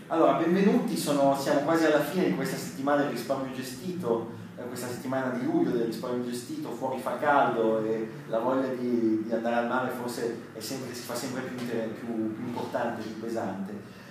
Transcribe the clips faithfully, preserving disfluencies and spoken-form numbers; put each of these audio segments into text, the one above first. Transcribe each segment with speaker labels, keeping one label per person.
Speaker 1: Allora, benvenuti, sono, siamo quasi alla fine di questa settimana del risparmio gestito, eh, questa settimana di luglio del risparmio gestito, fuori fa caldo e la voglia di, di andare al mare forse è sempre, si fa sempre più, più, più importante, più pesante.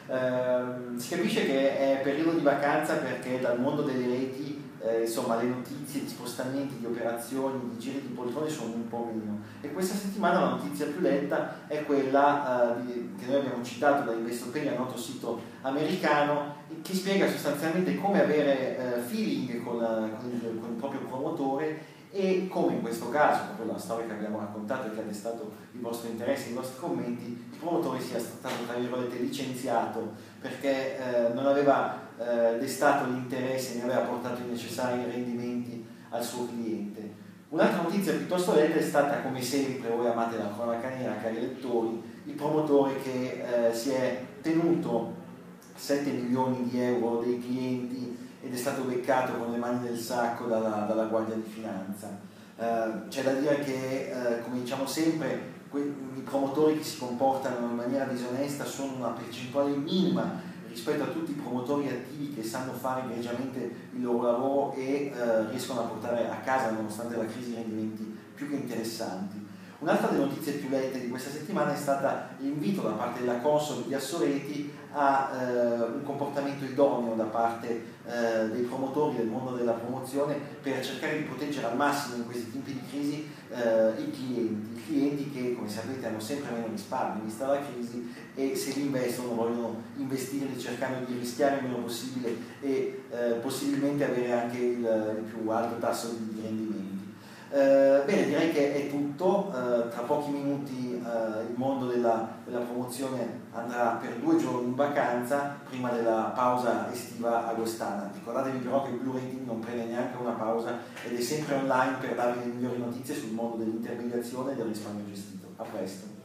Speaker 1: Eh, si capisce che è periodo di vacanza perché dal mondo delle reti eh, insomma, le notizie di spostamenti, di operazioni, di giri di poltrone sono un po' meno, e questa settimana la notizia più letta è quella eh, di, che noi abbiamo citato da Investopedia, noto sito americano, che spiega sostanzialmente come avere eh, feeling con, con, il, con il proprio promotore, e come in questo caso, proprio la storia che abbiamo raccontato e che ha destato il vostro interesse, i vostri commenti, il promotore sia stato tra virgolette licenziato perché eh, non aveva eh, destato l'interesse, ne aveva portato i necessari rendimenti al suo cliente. Un'altra notizia piuttosto letta è stata, come sempre, voi amate la cronaca nera, cari lettori, il promotore che eh, si è tenuto sette milioni di euro dei clienti ed è stato beccato con le mani nel sacco dalla, dalla Guardia di Finanza. Eh, c'è da dire che, eh, come diciamo sempre, i promotori che si comportano in maniera disonesta sono una percentuale minima rispetto a tutti i promotori attivi che sanno fare egregiamente il loro lavoro e eh, riescono a portare a casa, nonostante la crisi, rendimenti più che interessanti. Un'altra delle notizie più lette di questa settimana è stata l'invito da parte della Consob di Assoreti a eh, un comportamento idoneo da parte eh, dei promotori del mondo della promozione per cercare di proteggere al massimo in questi tempi di crisi eh, i clienti, i clienti che, come sapete, hanno sempre meno risparmi vista la crisi, e se li investono vogliono investirli cercando di rischiare il meno possibile e eh, possibilmente avere anche il, il più alto tasso di, di rendimenti. Eh, bene, direi che è tutto. Eh, tra pochi minuti eh, il mondo della, della promozione andrà per due giorni in vacanza prima della pausa estiva agostana. Ricordatevi però che il Blue Rating non prende neanche una pausa ed è sempre online per darvi le migliori notizie sul mondo dell'intermediazione e del risparmio gestito. A presto!